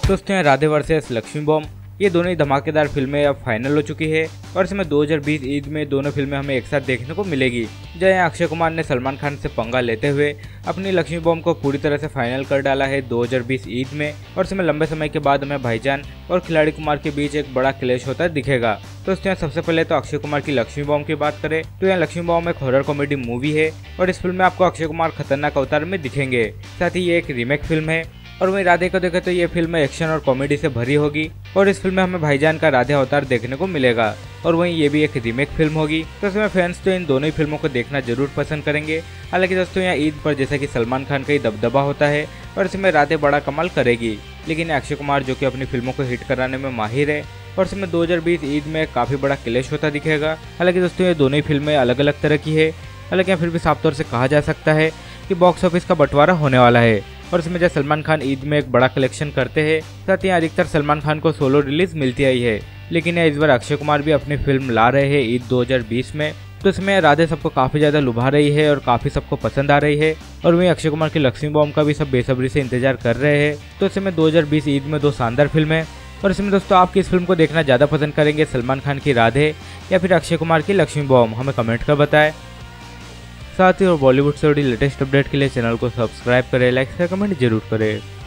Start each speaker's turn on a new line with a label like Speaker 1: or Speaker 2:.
Speaker 1: दोस्तों Radhe versus Lakshmi bomb ये दोनों ही धमाकेदार फिल्में अब फाइनल हो चुकी है और इसमें 2020 ईद में दोनों फिल्में हमें एक साथ देखने को मिलेगी। जहाँ अक्षय कुमार ने सलमान खान से पंगा लेते हुए अपनी लक्ष्मी बॉम्ब को पूरी तरह से फाइनल कर डाला है 2020 ईद में, और इसमें लंबे समय के बाद हमें भाईजान और खिलाड़ी कुमार के बीच एक बड़ा क्लैश होता दिखेगा। दोस्तों यहाँ सबसे पहले तो अक्षय कुमार की लक्ष्मी बॉम्ब की बात करें तो यहाँ लक्ष्मी बॉम्ब एक हॉरर कॉमेडी मूवी है और इस फिल्म में आपको अक्षय कुमार खतरनाक अवतार में दिखेंगे। साथ ही ये एक रीमेक फिल्म है और वहीं राधे को देखें तो ये फिल्म एक्शन और कॉमेडी से भरी होगी और इस फिल्म में हमें भाईजान का राधे अवतार देखने को मिलेगा और वहीं ये भी एक रीमेक फिल्म होगी। तो इसमें फैंस तो इन दोनों ही फिल्मों को देखना जरूर पसंद करेंगे। हालांकि दोस्तों यहाँ ईद पर जैसा कि सलमान खान का ही दबदबा होता है और इसमें राधे बड़ा कमाल करेगी, लेकिन अक्षय कुमार जो कि अपनी फिल्मों को हिट कराने में माहिर है और इसमें 2020 ईद में काफी बड़ा क्लैश होता दिखेगा। हालांकि दोस्तों ये दोनों ही फिल्में अलग अलग तरह की है, हालांकि फिर भी साफ तौर से कहा जा सकता है कि बॉक्स ऑफिस का बंटवारा होने वाला है और इसमें जब सलमान खान ईद में एक बड़ा कलेक्शन करते हैं, साथ ही अधिकतर सलमान खान को सोलो रिलीज मिलती आई है, लेकिन इस बार अक्षय कुमार भी अपनी फिल्म ला रहे हैं ईद 2020 में। तो इसमें राधे सबको काफी ज्यादा लुभा रही है और काफी सबको पसंद आ रही है और वहीं अक्षय कुमार की लक्ष्मी बॉम्ब का भी सब बेसब्री से इंतजार कर रहे हैं। तो इसमें 2020 ईद में दो शानदार फिल्म है और इसमें दोस्तों आप किस फिल्म को देखना ज्यादा पसंद करेंगे, सलमान खान की राधे या फिर अक्षय कुमार की लक्ष्मी बॉम्ब, हमें कमेंट कर बताएं। साथ ही और बॉलीवुड से जुड़ी लेटेस्ट अपडेट के लिए चैनल को सब्सक्राइब करें, लाइक शेयर कमेंट जरूर करें।